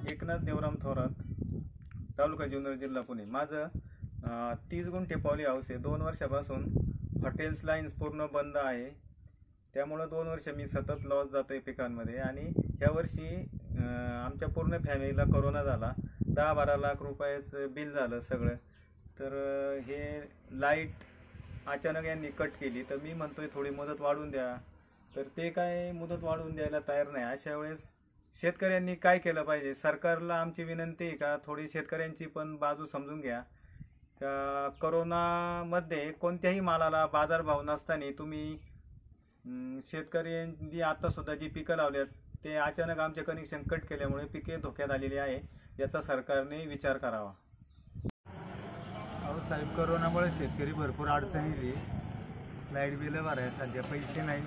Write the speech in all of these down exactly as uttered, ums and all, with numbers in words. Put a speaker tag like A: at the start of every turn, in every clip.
A: एकनाथ देवराम थोरात, तालुका जुन्नर, जिल्हा पुणे। माझं तीस गुंठे पॉली हाऊस आहे। दोन वर्षापासून हॉटेल्स लाईन्स पूर्ण बंद आहे, त्यामुळं दोन वर्ष मी सतत लॉस जातोय पिकांमध्ये। आणि ह्या वर्षी आमच्या पूर्ण फॅमिलीला कोरोना झाला, दहा बारा लाख रुपयाचं बिल झालं सगळं। तर हे लाईट अचानक यांनी कट केली, तर मी म्हणतोय थोडी मदत वाढवून द्या, तर ते काय मुदत वाढवून द्यायला तयार नाही। अशा वेळेस शेतकऱ्यांनी काय केलं पाहिजे? सरकारला आमची विनंती आहे का थोडी शेतकऱ्यांची पण बाजू समजून घ्या। का कोरोनामध्ये कोणत्याही मालाला बाजारभाव नसताना तुम्ही शेतकऱ्यांनी आता सुद्धा जी पिकं लावल्यात ते अचानक आमचे कनेक्शन कट केल्यामुळे पिके धोक्यात आलेली आहे, याचा सरकारने विचार करावा।
B: अहो साहेब, कोरोनामुळे शेतकरी भरपूर अडचणीली, लाईट बिलं भरायला सध्या पैसे नाही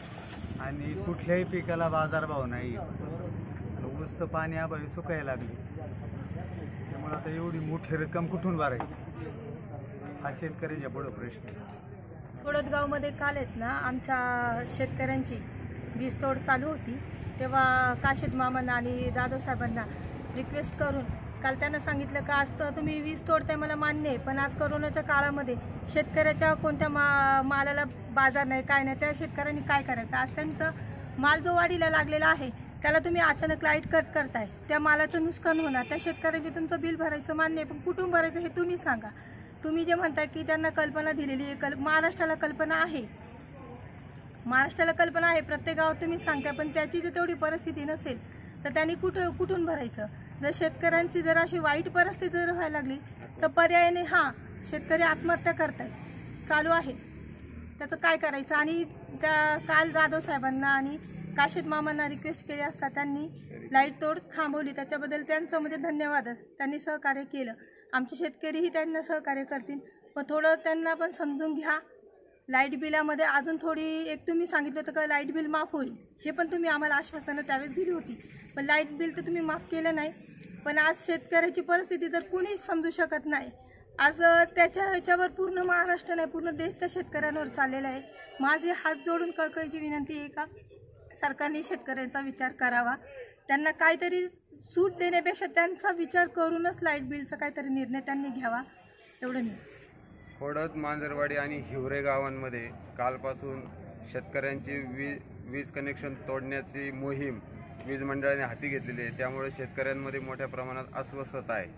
B: आणि कुठल्याही पिकाला बाजारभाव नाही। ऊस तर पाणी अभावी सुकायला लागली, त्यामुळे आता एवढी मोठी रक्कम कुठून भरायची हा शेतकऱ्याच्या पुढे प्रश्न आहे।
C: कोळदगावमध्ये काल आहेत ना आमच्या शेतकऱ्यांची वीज तोड चालू होती, तेव्हा काशीद मामांना आणि दादा साहेबांना रिक्वेस्ट करून काल त्यांना सांगितलं का आज तर तुम्ही वीज तोडताय मला मान्य आहे, पण आज कोरोनाच्या काळामध्ये शेतकऱ्याच्या कोणत्या मा मालाला बाजार नाही काय नाही, त्या शेतकऱ्यांनी काय करायचं? आज त्यांचा माल जो वाढीला लागलेला आहे त्याला तुम्ही अचानक लाईट कट करताय, त्या मालाचं नुकसान होणार। त्या शेतकऱ्यांनी तुमचं बिल भरायचं मान्य आहे, पण कुठून भरायचं हे तुम्ही सांगा। तुम्ही जे म्हणताय की त्यांना कल्पना दिलेली आहे, कल महाराष्ट्राला कल्पना आहे, महाराष्ट्राला कल्पना आहे, प्रत्येक गावात तुम्ही सांगताय, पण त्याची जर तेवढी परिस्थिती नसेल तर त्यांनी कुठं कुठून भरायचं? जर शेतकऱ्यांची जर अशी वाईट परिस्थिती जर व्हायला लागली तर पर्यायाने हां शेतकरी आत्महत्या करतायत चालू आहे, त्याचं काय करायचं? आणि त्या काल जाधव साहेबांना आणि काशीद मामांना रिक्वेस्ट केली असता त्यांनी लाईट तोड थांबवली, त्याच्याबद्दल त्यांचं म्हणजे धन्यवादच, त्यांनी सहकार्य केलं। आमचे शेतकरीही त्यांना सहकार्य करतील, पण थोडं त्यांना पण समजून घ्या। लाईट बिलामध्ये अजून थोडी एक तुम्ही सांगितलं होतं का लाईट बिल माफ होईल, हे पण तुम्ही आम्हाला आश्वासनं त्यावेळेस दिली होती, पण लाईट बिल तर तुम्ही माफ केलं नाही। पण आज शेतकऱ्याची परिस्थिती जर कुणीच समजू शकत नाही, आज त्याच्या ह्याच्यावर पूर्ण महाराष्ट्र नाही पूर्ण देश त्या शेतकऱ्यांवर चाललेला आहे। माझे हात जोडून कळकळीची विनंती आहे का सरकारने शेतकऱ्यांचा विचार करावा, त्यांना काहीतरी सूट देण्यापेक्षा त्यांचा विचार करूनच लाईट बिलचा काहीतरी निर्णय त्यांनी घ्यावा, एवढं मी।
D: खोडद, मांजरवाडी आणि हिवरे गावांमध्ये कालपासून शेतकऱ्यांची वीज वीज कनेक्शन तोडण्याची मोहीम वीज मंडळाने हाती घेतलेली आहे, त्यामुळे शेतकऱ्यांमध्ये मोठ्या प्रमाणात अस्वस्थता आहे।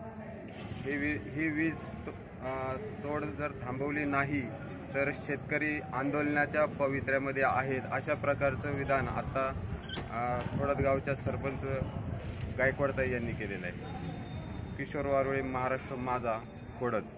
D: ही वी ही वीज तोड जर थांबवली नाही तर शेतकरी आंदोलनाच्या पवित्र्यामध्ये आहेत, अशा प्रकारचं विधान आता खोडदगावच्या सरपंच गायकवाड ताई यांनी केलेलं आहे। किशोर वारुळे, महाराष्ट्र माझा, खोडद।